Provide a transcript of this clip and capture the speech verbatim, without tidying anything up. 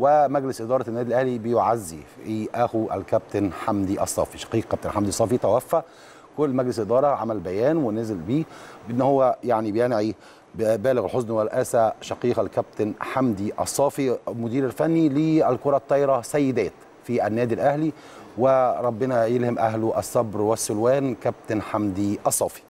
ومجلس اداره النادي الاهلي بيعزي في اخو الكابتن حمدي الصافي، شقيق كابتن حمدي الصافي توفى. كل مجلس اداره عمل بيان ونزل بيه ان هو يعني بينعي بالغ الحزن والاسى شقيق الكابتن حمدي الصافي المدير الفني للكره الطايره سيدات في النادي الاهلي، وربنا يلهم اهله الصبر والسلوان كابتن حمدي الصافي.